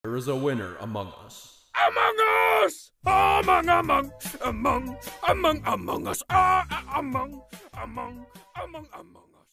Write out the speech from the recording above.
There is a winner among us. Among us! Among us! Among us! Among us!